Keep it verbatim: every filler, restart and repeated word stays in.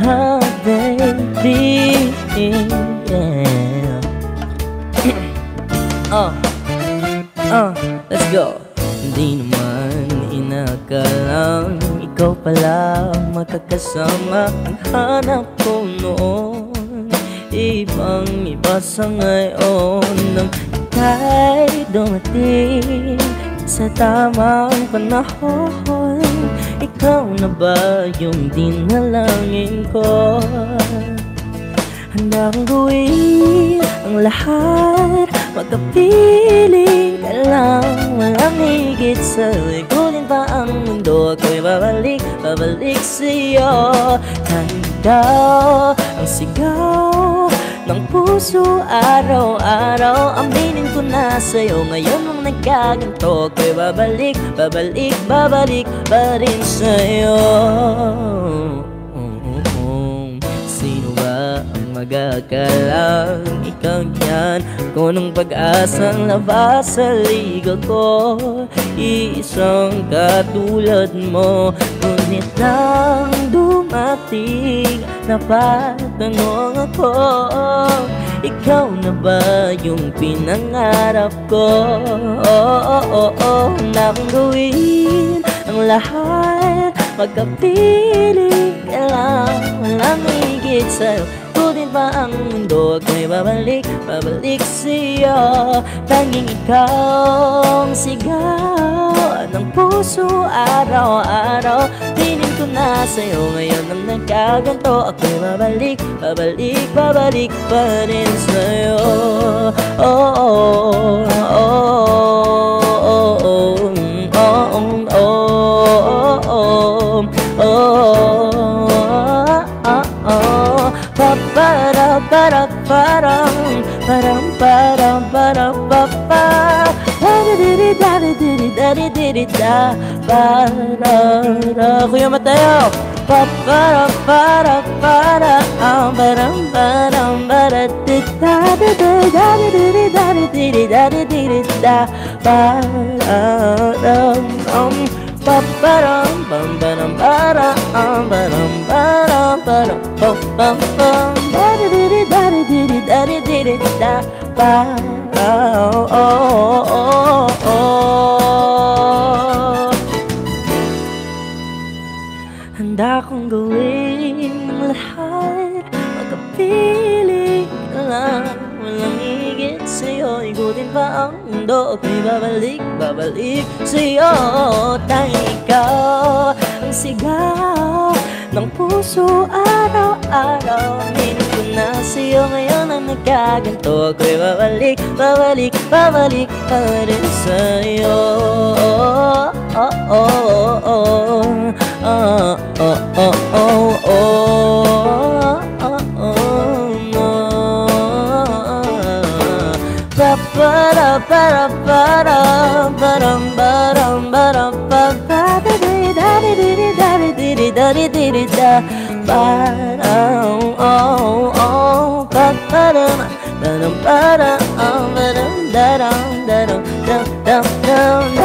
Oh baby, yeah. Oh, oh, let's go. Hindi naman inakalang ikaw pala makakasama ang hanap ko noon. Ibang iba sa ngayon nang ika'y dumating sa tamang panahon. Ikaw na ba yung dinalangin ko? Handa kong gawin ang lahat, magkapiling ka lang, walang higit sa'yo. Ikutin pa ang mundo, ako'y babalik, babalik sa'yo. Kahit ikaw ang sigaw ng puso araw-araw, aminin ko na sa'yo. Ngayon nung nagkaganto, ako'y babalik, babalik, babalik pa rin sa'yo. Sino ba ang mag-akalang ikaw yan? Ako ng pag-asang labas sa liga ko, iisang katulad mo. Ngunit nang dumating, napatanong ako, ikaw na ba yung pinangarap ko? Oh, oh, oh, oh. Na kong gawin ang lahat, magkapiling ka lang, walang higit sa'yo. Kunin pa ang mundo, ako'y babalik, babalik sa'yo. Tanging ikaw ang sigaw ng puso araw-araw, piling ko na sa'yo. Ngayon ang nagkaganto, ako'y babalik, babalik, babalik pa rin sa'yo. Oh, oh, oh, oh, oh, oh, oh, Para para para param param param papa dari diri dari diri dari diri da para Kuya Mateo pa para para para param param para dari dari diri dari diri dari diri da para Paparam pam param para pam param param param pam pam pam dari diri dari diri dari diri da pa oh oh oh oh. Handa kong gawin ang lahat, magkapiling ka lang, walang higit sa'yo. Ikutin pa ang mundo, ako'y babalik, babalik sa'yo. Tanging ikaw ang sigaw ng puso araw-araw, aminin ko na sa'yo. Ngayon ang nagkaganto, ako'y babalik, babalik, babalik pa rin sa'yo. Oh, oh, oh, oh, oh, oh, oh, oh, oh. Para para para param param param pa dari dari diri dari diri dari diri da para oh oh pa param param para param daram daram daram daram